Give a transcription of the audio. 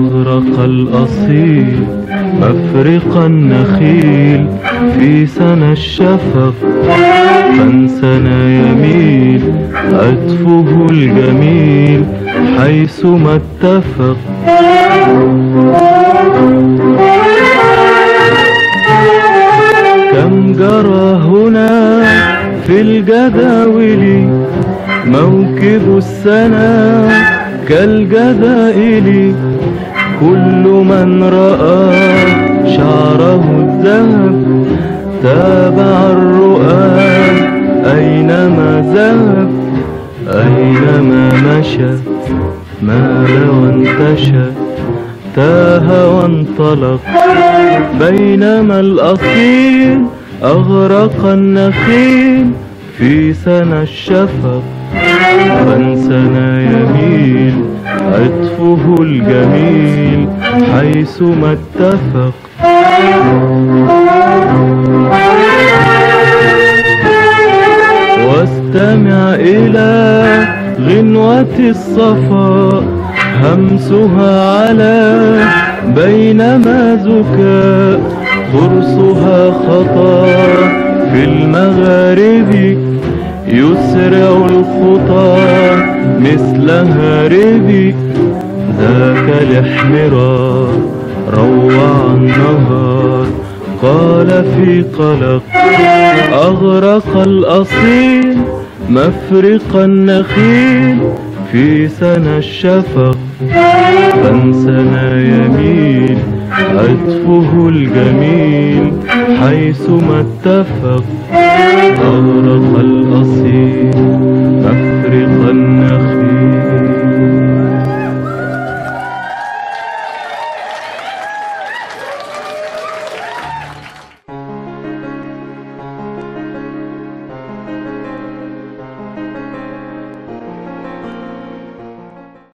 أغرق الأصيل مفرق النخيل في سنى الشفق، فانسنى يميل عطفه الجميل حيثما اتفق. كم جرى هنا في الجداول موكب السنا كالجدائل، كل من رأى شعره الذهب تابع الرؤى أينما ذهب، أينما مشى مال وانتشى تاه وانطلق. بينما الأصيل أغرق النخيل في سنى الشفق، فانسنى يميل عطفه الجميل حيثما اتفق. واستمع إلى غنوة الصفا همسها على بينما زكاء، قرصها خطا في المغارب يسرع الخطى مثل هارب. ذاك الاحمرار روع النهار قال في قلق، أغرق الأصيل مفرق النخيل في سنى الشفق، فانسنى يميل عطفه الجميل حيثما اتفق. أغرق الأصيل مفرق النخيل